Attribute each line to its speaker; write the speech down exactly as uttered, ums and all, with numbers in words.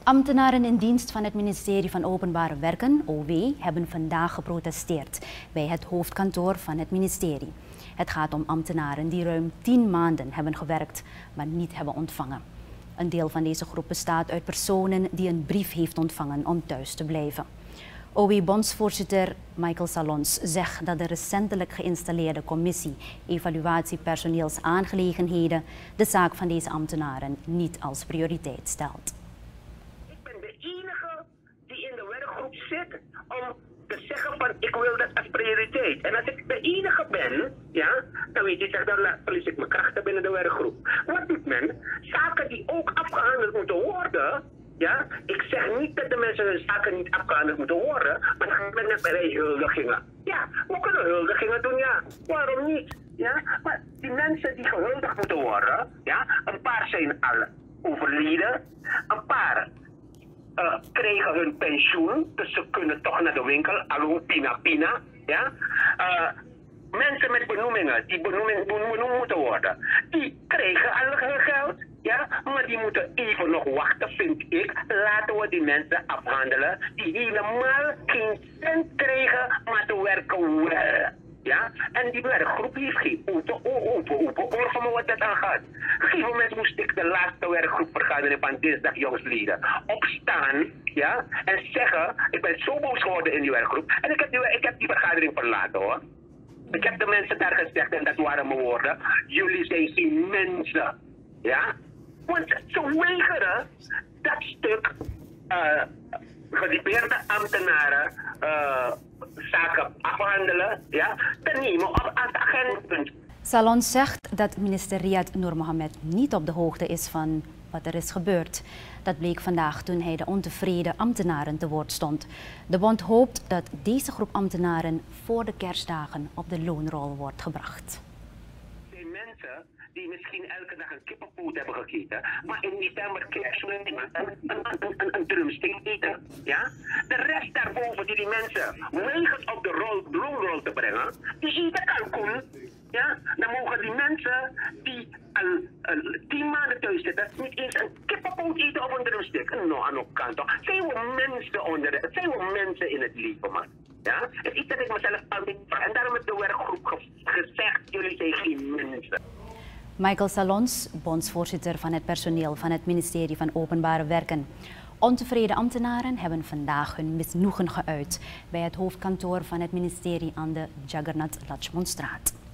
Speaker 1: Ambtenaren in dienst van het ministerie van Openbare Werken, O W, hebben vandaag geprotesteerd bij het hoofdkantoor van het ministerie. Het gaat om ambtenaren die ruim tien maanden hebben gewerkt, maar niet hebben ontvangen. Een deel van deze groep bestaat uit personen die een brief heeft ontvangen om thuis te blijven. O W-bondsvoorzitter Michael Salons zegt dat de recentelijk geïnstalleerde commissie Evaluatie Personeelsaangelegenheden de zaak van deze ambtenaren niet als prioriteit stelt.
Speaker 2: Ik ben de enige die in de werkgroep zit om te zeggen van ik wil dat als prioriteit. En als ik de enige ben, ja, dan weet je, zeg, dan verlies ik mijn krachten binnen de werkgroep. Wat doet men? Zaken die ook afgehandeld moeten worden. Ja, ik zeg niet dat de mensen hun zaken niet afgehandeld moeten worden, maar dan gaan we net bij huldigingen. Ja, we kunnen huldigingen doen, ja. Waarom niet? Ja, maar die mensen die gehuldigd moeten worden, ja, een paar zijn al overleden, een paar uh, kregen hun pensioen, dus ze kunnen toch naar de winkel, allo pina pina, ja. Uh, mensen met benoemingen, die benoeming, benoemd moeten worden, die kregen al hun geld. Ja, maar die moeten even nog wachten, vind ik. Laten we die mensen afhandelen die helemaal geen cent krijgen, maar te werken wel. Ja, en die werkgroep heeft geen open, open, open oor van me wat dat aangaat. Op een gegeven moment moest ik de laatste werkgroepvergadering van dinsdag jongsleden opstaan, ja, en zeggen, ik ben zo boos geworden in die werkgroep. En ik heb die, ik heb die vergadering verlaten, hoor. Ik heb de mensen daar gezegd, en dat waren mijn woorden, jullie zijn geen mensen, ja. Want ze weigeren dat stuk uh, gediplomeerde ambtenaren uh, zaken afhandelen, ja, te nemen op als agendapunt.
Speaker 1: Salons zegt dat minister Riyad Noor Mohammed niet op de hoogte is van wat er is gebeurd. Dat bleek vandaag toen hij de ontevreden ambtenaren te woord stond. De bond hoopt dat deze groep ambtenaren voor de kerstdagen op de loonrol wordt gebracht.
Speaker 2: De mensen die misschien elke dag een kippenpoot hebben gegeten, maar in december kerstmis een, een, een, een, een drumstick eten. Ja? De rest daarboven die die mensen weigert op de rol, loonrol te brengen, die eten kalkoen. Ja? Dan mogen die mensen die al uh, tien maanden thuis zitten, niet eens een kippenpoot eten op een drumstick. No, aan de kant toch. Zijn we mensen onder de, zijn we mensen in het leven, man. Ja? Het is iets dat ik mezelf altijd vraag. En daarom heeft de werkgroep gezegd, jullie zijn geen mensen.
Speaker 1: Michael Salons, bondsvoorzitter van het personeel van het ministerie van Openbare Werken. Ontevreden ambtenaren hebben vandaag hun misnoegen geuit bij het hoofdkantoor van het ministerie aan de Jagannath Lakshmanstraat.